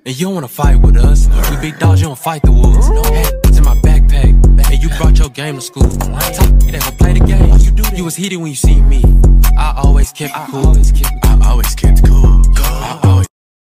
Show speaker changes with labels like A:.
A: And you don't wanna fight with us. We big dogs, you don't fight the wolves. It's in my backpack. And you brought your game to school. Talk that will play the game. You was heated when you see me. I always kept it cool.